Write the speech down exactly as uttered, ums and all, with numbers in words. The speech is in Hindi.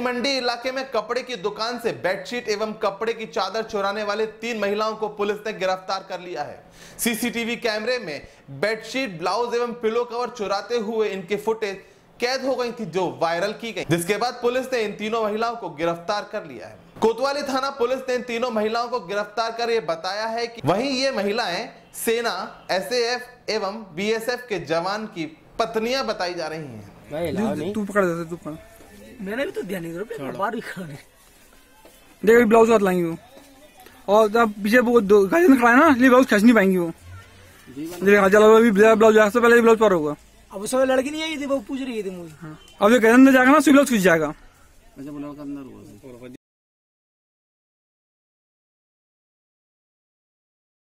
मंडी इलाके में कपड़े की दुकान से बेडशीट एवं कपड़े की चादर चुराने वाले तीन महिलाओं को पुलिस ने गिरफ्तार कर लिया है। सीसीटीवी कैमरे में बेडशीट, ब्लाउज एवं पिलो कवर चुराते हुए इनकी फुटेज कैद हो गई थी, जो वायरल की गई, जिसके बाद पुलिस ने इन तीनों महिलाओं को गिरफ्तार कर लिया है। कोतवाली थाना पुलिस ने इन तीनों महिलाओं को गिरफ्तार कर ये बताया है कि वहीं ये महिलाएं सेना, एसएएफ एवं बीएसएफ के जवान की पत्नियां बताई जा रही हैं। तू पकड़ दे, तू पकड़। मैंने भी तो ध्यान नहीं दिया, बाहर ही खड़ा है। देख ब्लाउज हाथ लाएंगी वो, और जब पीछे वो गाड़ी में खड़ा है ना, इसलिए ब्लाउज खींच नहीं पाएंगे वो। देख चलो अभी ब्लाउज से पहले ब्लाउज पर होगा। अब उस समय लड़की नहीं आई थी, वो पूछ रही थी मुझे। अब जो अंदर जाएगा ना, ब्लाउज खींच जाएगा।